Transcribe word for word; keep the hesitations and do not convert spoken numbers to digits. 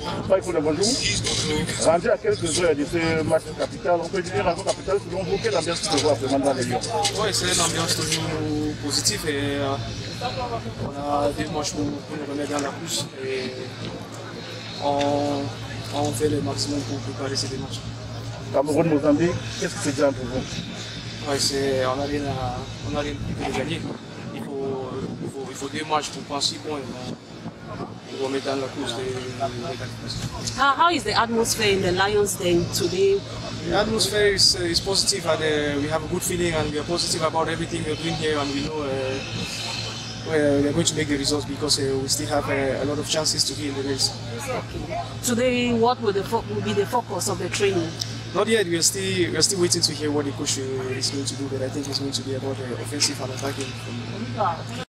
Bonjour. Rendu à quelques heures de ce match capital, on peut dire un capital, selon vous, quelle ambiance se voit vraiment dans les Lions? Oui, c'est une ambiance toujours positive et euh, on a deux matchs pour, pour nous remettre dans la course et on, on fait le maximum pour préparer ces deux matchs. Cameroun-Mozambique, qu'est-ce que c'est bien pour vous? Oui, on n'a rien à on a rien à gagner. Il faut, il, faut, il faut deux matchs pour prendre six points. Pour remettre dans la course des qualifications. How, how is the atmosphere in the Lions Den today? The atmosphere is, uh, is positive and uh, we have a good feeling and we are positive about everything we are doing here and we know uh, we are going to make the results because uh, we still have uh, a lot of chances to be in the race. Okay. Today, what will, the will be the focus of the training? Not yet. We are still we are still waiting to hear what the coach uh, is going to do, but I think it's going to be about uh, offensive and attacking.